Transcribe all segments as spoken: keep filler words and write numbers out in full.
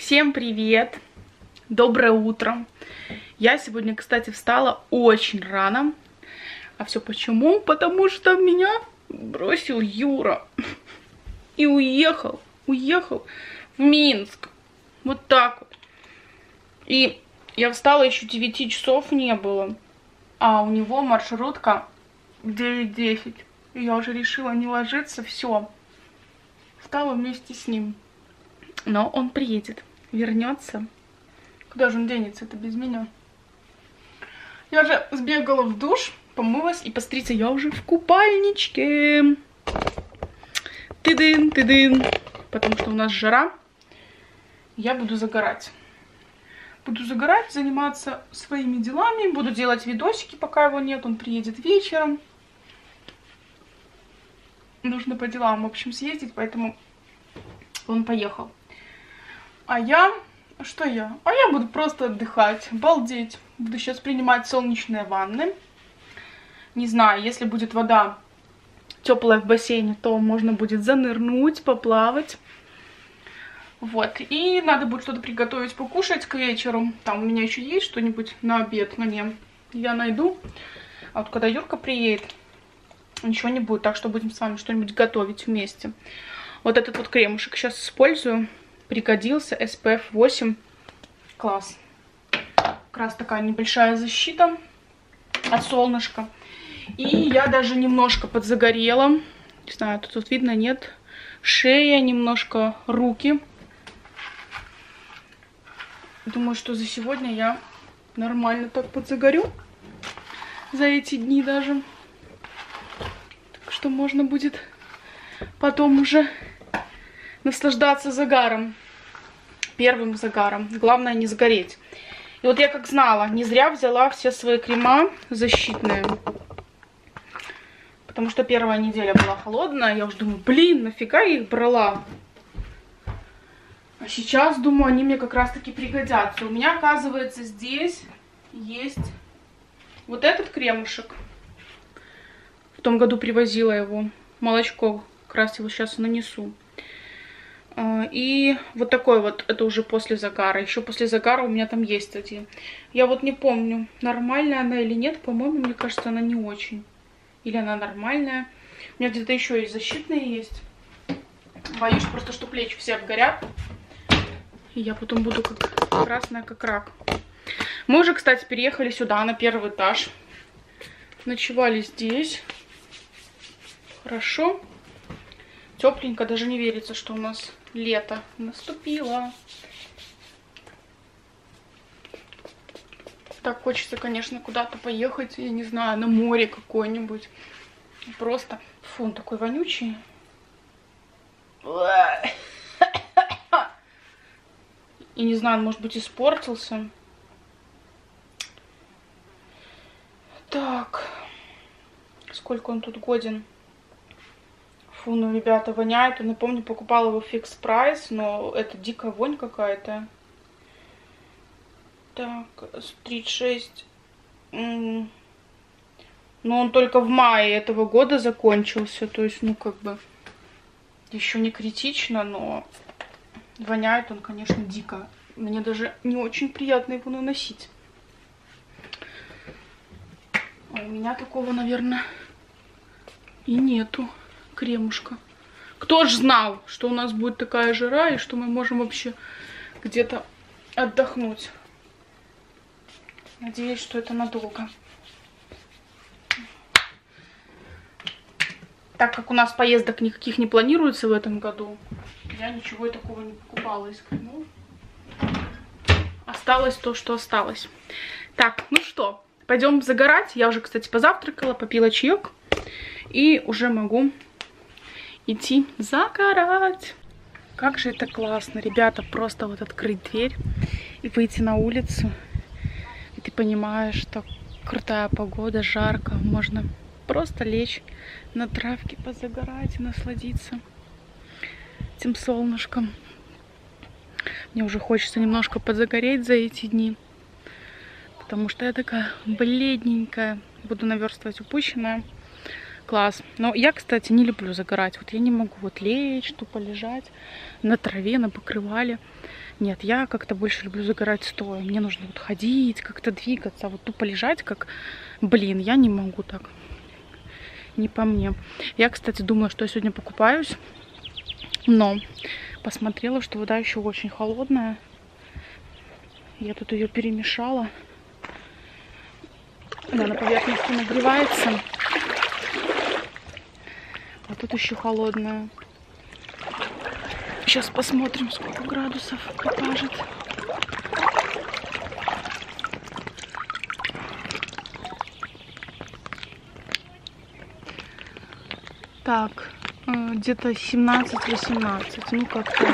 Всем привет! Доброе утро! Я сегодня, кстати, встала очень рано. А все почему? Потому что меня бросил Юра. И уехал, уехал в Минск. Вот так вот. И я встала, еще девяти часов не было. А у него маршрутка в девять десять. И я уже решила не ложиться, все. Встала вместе с ним. Но он приедет, вернется. Куда же он денется, это без меня? Я же сбегала в душ, помылась, и посмотрите, я уже в купальничке. Ты-дын, ты-дын. Потому что у нас жара. Я буду загорать. Буду загорать, заниматься своими делами. Буду делать видосики, пока его нет. Он приедет вечером. Нужно по делам, в общем, съездить, поэтому он поехал. А я... Что я? А я буду просто отдыхать, балдеть. Буду сейчас принимать солнечные ванны. Не знаю, если будет вода теплая в бассейне, то можно будет занырнуть, поплавать. Вот. И надо будет что-то приготовить, покушать к вечеру. Там у меня еще есть что-нибудь на обед мне. Я найду. А вот когда Юрка приедет, ничего не будет. Так что будем с вами что-нибудь готовить вместе. Вот этот вот кремушек сейчас использую. Пригодился. эс пэ эф восемь. Класс. Как раз такая небольшая защита от солнышка. И я даже немножко подзагорела. Не знаю, тут, тут видно, нет. Шея, немножко руки. Думаю, что за сегодня я нормально так подзагорю. За эти дни даже. Так что можно будет потом уже наслаждаться загаром. Первым загаром. Главное не сгореть. И вот я как знала, не зря взяла все свои крема защитные. Потому что первая неделя была холодная. Я уже думаю, блин, нафига я их брала? А сейчас, думаю, они мне как раз таки пригодятся. У меня, оказывается, здесь есть вот этот кремушек. В том году привозила его. Молочко. Как раз его сейчас нанесу. И вот такой вот, это уже после загара. Еще после загара у меня там есть один. Я вот не помню, нормальная она или нет. По-моему, мне кажется, она не очень. Или она нормальная. У меня где-то еще есть защитные есть. Боюсь просто, что плечи все обгорят. И я потом буду как красная, как рак. Мы уже, кстати, переехали сюда, на первый этаж. Ночевали здесь. Хорошо. Тепленько, даже не верится, что у нас лето наступило. Так хочется, конечно, куда-то поехать, я не знаю, на море какое-нибудь. Просто, фу, он такой вонючий. И не знаю, может быть, испортился. Так, сколько он тут годен? Фу, ну, ребята, воняет. Я напомню, покупала его фикс прайс, но это дикая вонь какая-то. Так, тридцать шесть. Но он только в мае этого года закончился. То есть, ну, как бы, еще не критично, но воняет он, конечно, дико. Мне даже не очень приятно его наносить. А у меня такого, наверное, и нету. Кремушка. Кто ж знал, что у нас будет такая жара и что мы можем вообще где-то отдохнуть. Надеюсь, что это надолго. Так как у нас поездок никаких не планируется в этом году, я ничего такого не покупала из кремов. Осталось то, что осталось. Так, ну что, пойдем загорать. Я уже, кстати, позавтракала, попила чаек. И уже могу идти загорать. Как же это классно, ребята, просто вот открыть дверь и выйти на улицу. И ты понимаешь, что крутая погода, жарко. Можно просто лечь на травке, позагорать и насладиться этим солнышком. Мне уже хочется немножко подзагореть за эти дни. Потому что я такая бледненькая. Буду наверстывать упущенное. Класс. Но я, кстати, не люблю загорать. Вот я не могу вот лечь, тупо лежать на траве, на покрывале. Нет, я как-то больше люблю загорать стоя. Мне нужно вот ходить, как-то двигаться. А вот тупо лежать, как, блин, я не могу так. Не по мне. Я, кстати, думаю, что я сегодня покупаюсь. Но посмотрела, что вода еще очень холодная. Я тут ее перемешала. Она на поверхности нагревается. А тут еще холодная. Сейчас посмотрим, сколько градусов покажет. Так, где-то семнадцать-восемнадцать. Ну, как-то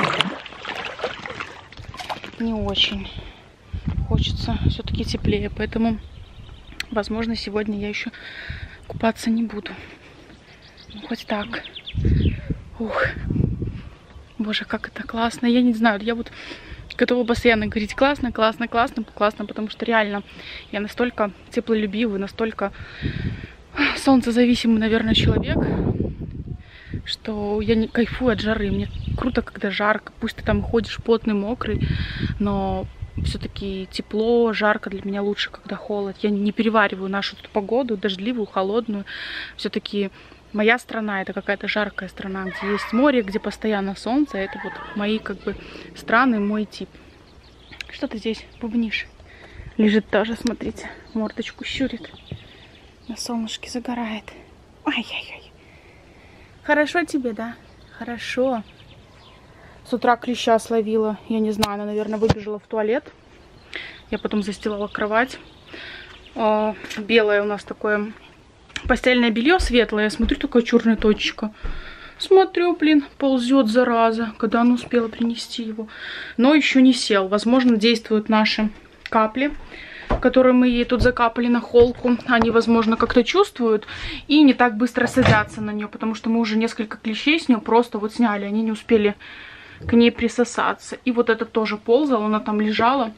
не очень. Хочется все-таки теплее, поэтому, возможно, сегодня я еще купаться не буду. Ну, хоть так. Ух. Боже, как это классно. Я не знаю, я вот готова постоянно говорить классно, классно, классно, классно, потому что реально я настолько теплолюбивый, настолько солнцезависимый, наверное, человек, что я не кайфую от жары. Мне круто, когда жарко. Пусть ты там ходишь потный, мокрый, но все-таки тепло, жарко для меня лучше, когда холод. Я не перевариваю нашу тут погоду, дождливую, холодную. Все-таки моя страна — это какая-то жаркая страна, где есть море, где постоянно солнце. Это вот мои как бы страны, мой тип. Что ты здесь бубнишь? Лежит тоже, смотрите, мордочку щурит. На солнышке загорает. Ай-яй-яй. Хорошо тебе, да? Хорошо. С утра клеща словила. Я не знаю, она, наверное, выбежала в туалет. Я потом застилала кровать. Белое у нас такое постельное белье, светлое. Я смотрю, такая черная точечка. Смотрю, блин, ползет, зараза. Когда она успела принести его. Но еще не сел. Возможно, действуют наши капли, которые мы ей тут закапали на холку. Они, возможно, как-то чувствуют и не так быстро садятся на нее, потому что мы уже несколько клещей с нее просто вот сняли. Они не успели к ней присосаться. И вот этот тоже ползал, она там лежала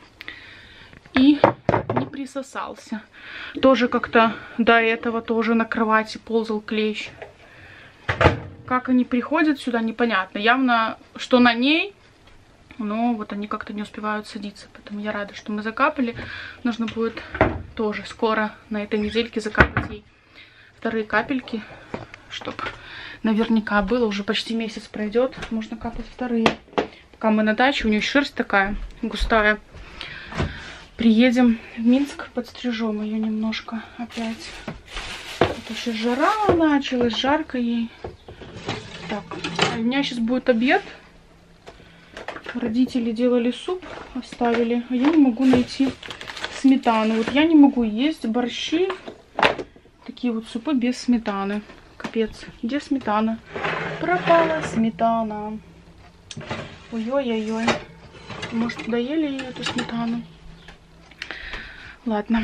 и не присосался. Тоже как-то до этого тоже на кровати ползал клещ. Как они приходят сюда, непонятно. Явно, что на ней, но вот они как-то не успевают садиться. Поэтому я рада, что мы закапали. Нужно будет тоже скоро на этой недельке закапать ей вторые капельки, чтобы наверняка было. Уже почти месяц пройдет, можно капать вторые. Пока мы на даче, у нее шерсть такая густая. Приедем в Минск, подстрижем ее немножко опять. Это сейчас жара началась, жарко ей. Так, у меня сейчас будет обед. Родители делали суп, оставили, а я не могу найти сметану. Вот я не могу есть борщи, такие вот супы без сметаны. Капец, где сметана? Пропала сметана. Ой-ой-ой-ой. Может, доели ее эту сметану? Ладно.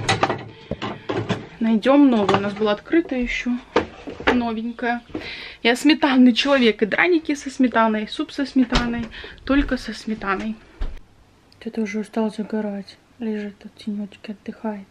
Найдем новую. У нас была открыта еще. Новенькая. Я сметанный человек. И драники со сметаной, и суп со сметаной. Только со сметаной. Кто-то уже устал загорать. Лежит тут в тенечке, отдыхает.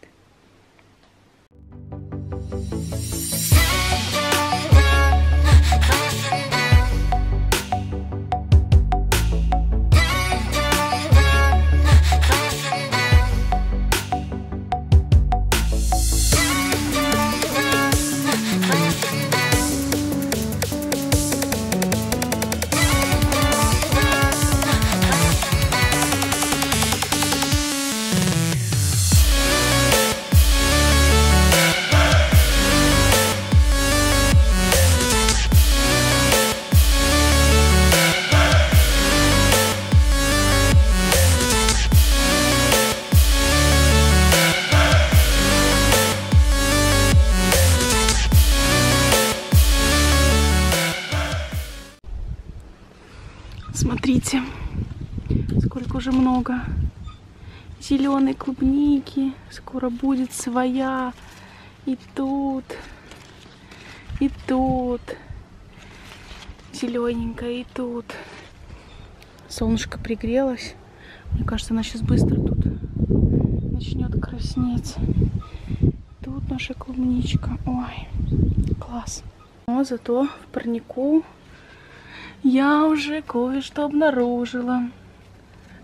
Смотрите, сколько уже много зеленой клубники. Скоро будет своя. И тут, и тут зелененькая, и тут. Солнышко пригрелось. Мне кажется, она сейчас быстро тут начнет краснеть. Тут наша клубничка. Ой, класс. Но зато в парнику я уже кое-что обнаружила.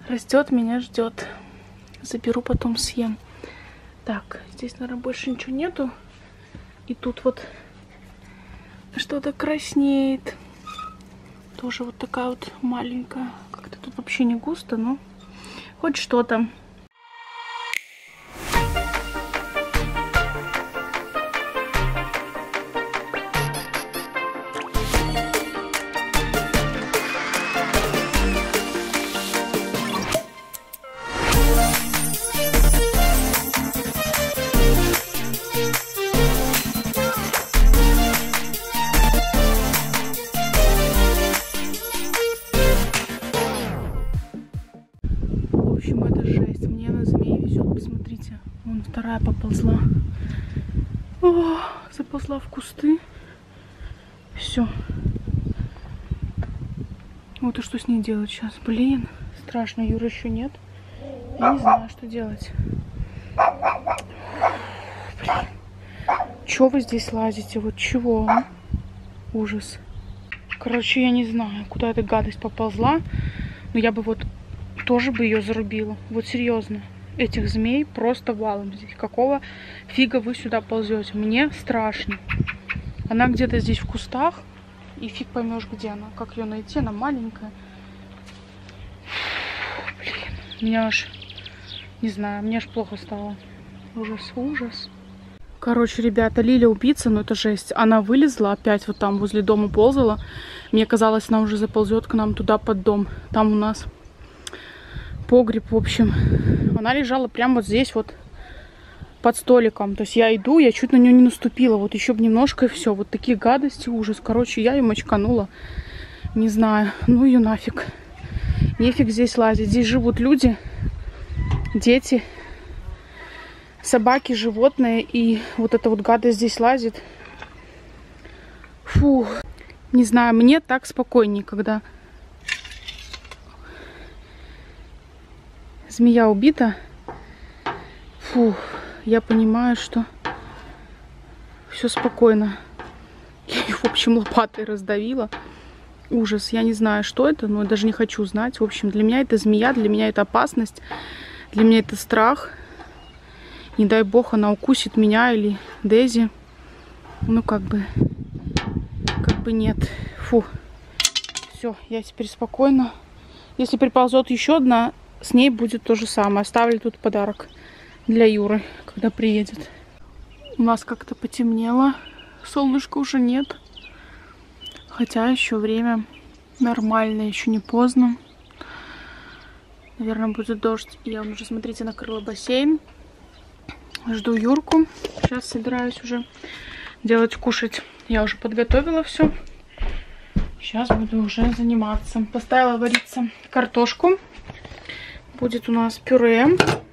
Растет, меня ждет. Заберу, потом съем. Так, здесь, наверное, больше ничего нету. И тут вот что-то краснеет. Тоже вот такая вот маленькая. Как-то тут вообще не густо, но хоть что-то. Посмотрите, вон вторая поползла. О, заползла в кусты. Все. Вот и что с ней делать сейчас? Блин, страшно, Юры еще нет. Я не знаю, что делать. Блин. Чего вы здесь лазите? Вот чего? А? Ужас. Короче, я не знаю, куда эта гадость поползла. Но я бы вот тоже бы ее зарубила. Вот серьезно. Этих змей просто валом здесь. Какого фига вы сюда ползете? Мне страшно. Она где-то здесь в кустах. И фиг поймешь, где она. Как ее найти? Она маленькая. Блин. Меня аж... Не знаю, мне аж плохо стало. Ужас, ужас. Короче, ребята, Лиля убийца, но это жесть. Она вылезла опять вот там возле дома ползала. Мне казалось, она уже заползет к нам туда под дом. Там у нас погреб, в общем. Она лежала прямо вот здесь вот под столиком. То есть я иду, я чуть на нее не наступила. Вот еще бы немножко и все. Вот такие гадости, ужас. Короче, я ее мочканула. Не знаю. Ну ее нафиг. Нефиг здесь лазить. Здесь живут люди, дети, собаки, животные. И вот эта вот гадость здесь лазит. Фу. Не знаю, мне так спокойнее, когда змея убита. Фу, я понимаю, что все спокойно. Я ее, в общем, лопатой раздавила. Ужас, я не знаю, что это, но даже не хочу знать. В общем, для меня это змея, для меня это опасность, для меня это страх. Не дай бог, она укусит меня или Дейзи. Ну, как бы, как бы нет. Фу. Все, я теперь спокойна. Если приползет еще одна, с ней будет то же самое. Оставлю тут подарок для Юры, когда приедет. У нас как-то потемнело. Солнышка уже нет. Хотя еще время нормальное, еще не поздно. Наверное, будет дождь. Я уже, смотрите, накрыла бассейн. Жду Юрку. Сейчас собираюсь уже делать кушать. Я уже подготовила все. Сейчас буду уже заниматься. Поставила вариться картошку. Будет у нас пюре.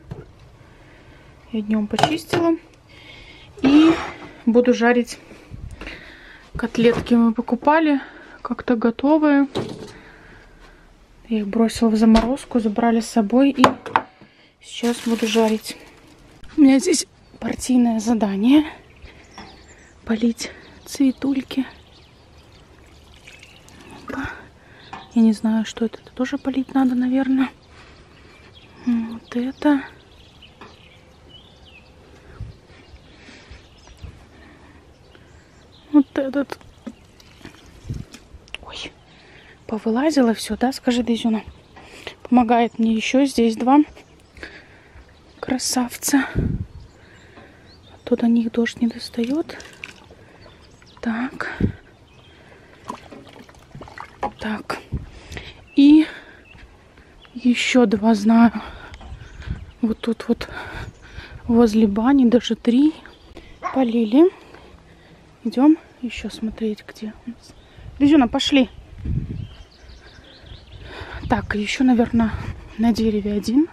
Я днем почистила. И буду жарить котлетки. Мы покупали как-то готовые. Я их бросила в заморозку, забрали с собой. И сейчас буду жарить. У меня здесь партийное задание. Полить цветульки. Я не знаю, что это. Это тоже полить надо, наверное. Вот это. Вот этот. Ой. Повылазило все, да? Скажи, Дейзюна. Помогает мне еще здесь два красавца. А то до них дождь не достает. Так. Так. И еще два знаю. Вот тут вот возле бани даже три полили. Идем еще смотреть, где у нас. Дейзюна, пошли. Так, еще, наверное, на дереве один.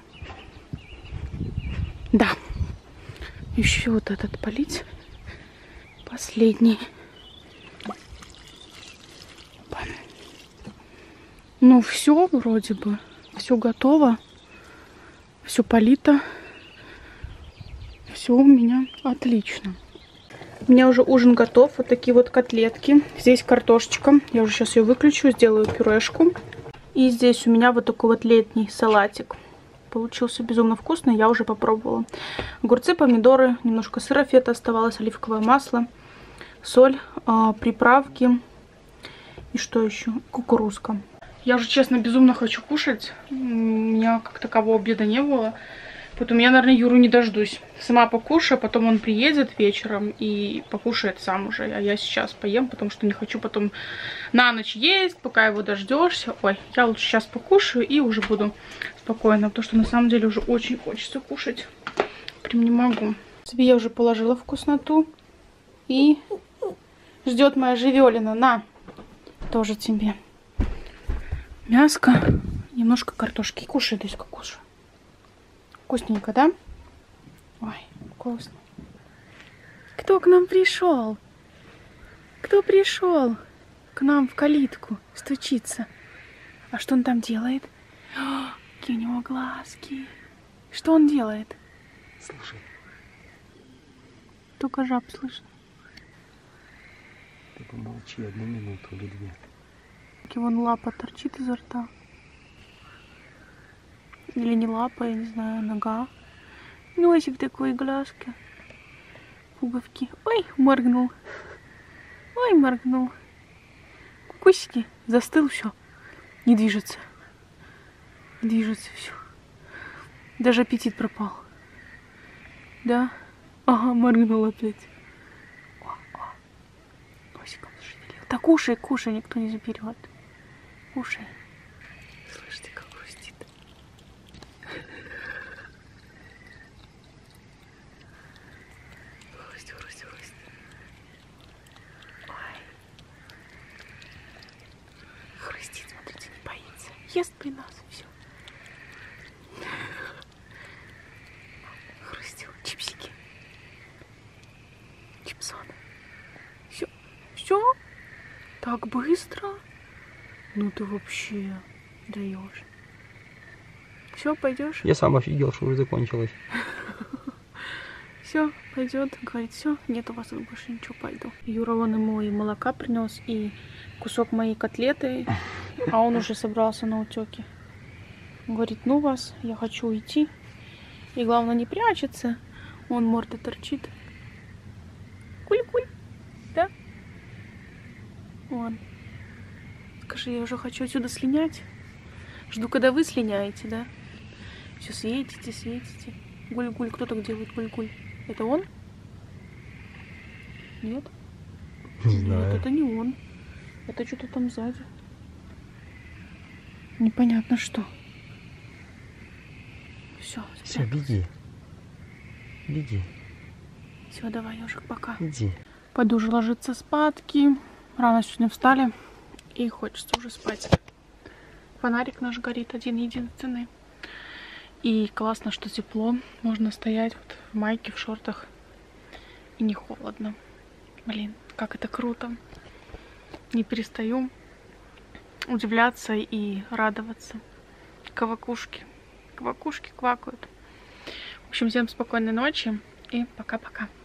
Да. Еще вот этот полить. Последний. Ну, все вроде бы. Все готово. Все полито. Все у меня отлично. У меня уже ужин готов. Вот такие вот котлетки. Здесь картошечка. Я уже сейчас ее выключу. Сделаю пюрешку. И здесь у меня вот такой вот летний салатик. Получился безумно вкусный, я уже попробовала. Огурцы, помидоры, немножко сыра фета оставалось, оливковое масло, соль, э, приправки и что еще? Кукурузка. Я уже, честно, безумно хочу кушать. У меня как такового обеда не было. Поэтому я, наверное, Юру не дождусь. Сама покушаю, потом он приедет вечером и покушает сам уже. А я сейчас поем, потому что не хочу потом на ночь есть, пока его дождешься. Ой, я лучше сейчас покушаю и уже буду спокойно, потому что на самом деле уже очень хочется кушать. Прям не могу. Себе я уже положила вкусноту. И ждет моя живелина. На, тоже тебе. Мяско, немножко картошки. Кушай, Дуська, кушай. Вкусненько, да? Ой, вкусно. Кто к нам пришел? Кто пришел к нам в калитку стучится? А что он там делает? О, какие у него глазки. Что он делает? Слушай. Только жаб слышно. Ты помолчи одну минуту или две. Вон лапа торчит изо рта. Или не лапа, я не знаю, нога. Носик такой, глазки. Пуговки. Ой, моргнул. Ой, моргнул. Кукусики. Застыл, все. Не движется. Не движется все. Даже аппетит пропал. Да? Ага, моргнул опять. О, о. Носиком зашевелил. Так кушай, кушай, никто не заберет. Кушай. Слышите, как хрустит. Хрусть, хрусть, хрусть. Ой. Хрустит, смотрите, не боится. Ест при нас, все. Хрустил. Чипсики. Чипсон. Все. Все? Так быстро? Ну ты вообще даешь. Все, пойдешь? Я сам офигел, что уже закончилось. Все, пойдет. Говорит, все, нет у вас тут больше ничего, пойду. Юра вон ему и молока принес, и кусок моей котлеты, а он уже собрался на утеке. Говорит, ну вас, я хочу уйти. И главное, не прячется. Он морда торчит. Куль-куль. Да? Вон. Скажи, я уже хочу отсюда слинять. Жду, когда вы слиняете, да? Все светите, светите. Гуль-гуль, кто так делает гуль-гуль? Это он? Нет? Не знаю. Нет, это не он. Это что-то там сзади. Непонятно что. Все, Все, беги. Беги. Все, давай, ежик, пока. Иди. Пойду уже ложиться спадки. Рано сегодня встали. И хочется уже спать. Фонарик наш горит один единственный. И классно, что тепло. Можно стоять вот в майке, в шортах. И не холодно. Блин, как это круто. Не перестаю удивляться и радоваться. Квакушки. Квакушки квакают. В общем, всем спокойной ночи. И пока-пока.